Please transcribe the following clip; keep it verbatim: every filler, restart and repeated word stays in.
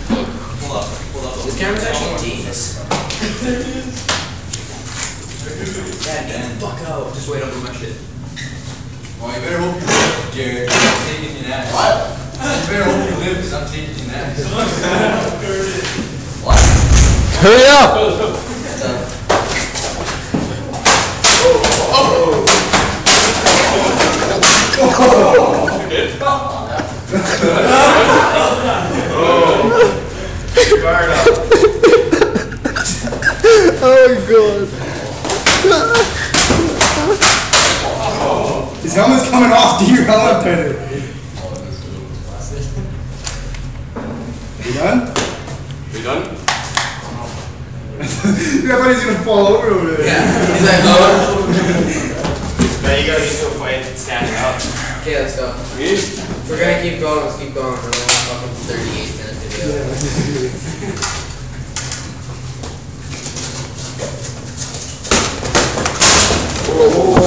Pull up. Pull up. This camera's actually genius. Dad, get the fuck out. Just wait, I'll do my shit. Well, you better hope you live, Jared. I'm taking your ass. What? You better hope you live because I'm taking your ass. What? Hurry up! Oh my god. His helmet's coming off. Do your helmet better. You done? We done? I thought he's gonna fall over over there. Yeah. He's like, oh. Now you gotta get to a fight and stand up. Okay, let's go. Me? We're gonna keep going, let's keep going for the whole fucking thirty-eight minute video. Oh,